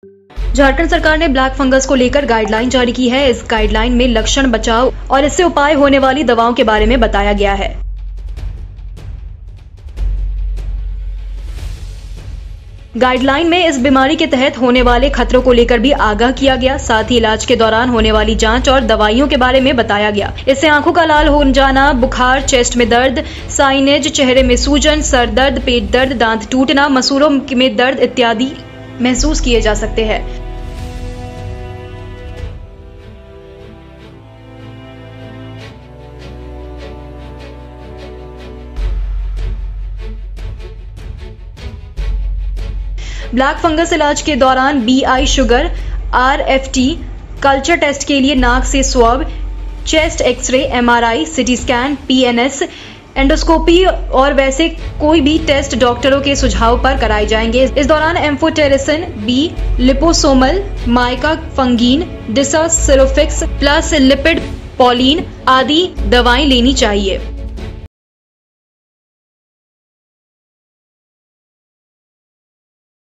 झारखंड सरकार ने black fungus को लेकर गाइडलाइन जारी की है। इस गाइडलाइन में लक्षण, बचाव और इससे उपाय होने वाली दवाओं के बारे में बताया गया है। गाइडलाइन में इस बीमारी के तहत होने वाले खतरों को लेकर भी आगाह किया गया। साथ ही इलाज के दौरान होने वाली जांच और दवाइयों के बारे में बताया गया। इससे आंखों का लाल हो जाना, बुखार, चेस्ट में दर्द, साइनेज, चेहरे में सूजन, सर दर्द, पेट दर्द, दांत टूटना, मसूड़ों में दर्द इत्यादि महसूस किए जा सकते हैं। ब्लैक फंगस इलाज के दौरान BI sugar, RFT, culture test के लिए नाक से swab, chest x-ray, MRI, CT scan, PNS, endoscopy और वैसे कोई भी टेस्ट डॉक्टरों के सुझाव पर कराए जाएंगे। इस दौरान amphotericin B, liposomal, micafungin, डिसासिरोफिक्स प्लस लिपिड पॉलीन आदि दवाएं लेनी चाहिए।